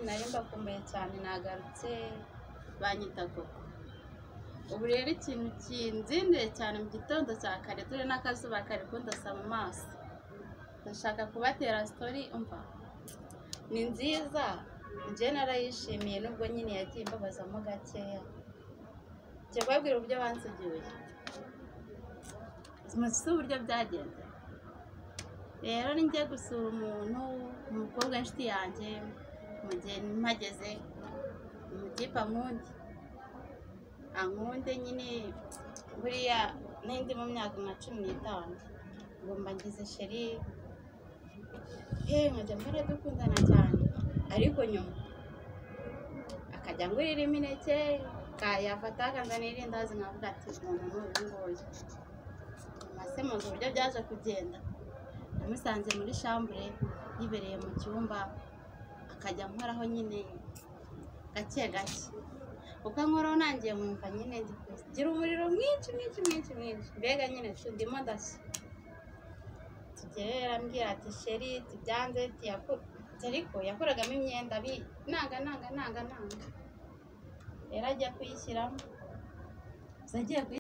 nari mbakumbuye cyane nagarutse banyita koko. Ubu rero ikintu kinzinduye cyane mu gitondo cya kare dore n'akazuba kari kundasa mu maso. Ndashaka kubatera story umva. Ni nziza, njye narayishimiye nubwo nyine yagiye imbabazamo gakeya. Njye babwira uburyo bansigiye. Muzi uburyo byagenze. Rero ninjye gusura umuntu, umukobwa inshuti yanjye, mugeni mpageze, umutipa ankunde nyine buriya n'indi mu myaka nka 15 ngo mbangize sheri nkajya mbona dukundana cyane ariko nyuma akajya ngurira imineke yafata akanzanira irindazi nkavuga ati umuntu n'uyu mase mu buryo byaje kugenda namusanze muri chambre yibereye mu cyumba akajya nkoraho nyine gake uko nkoraho nangiye nkumva nyine gira umuriro mwinshi mbega nyine ndimo ndashya tugera ambwira ati sheri tubyanze ariko yakoragamo imyenda nanga rero ajya kuyishyiramo zagiye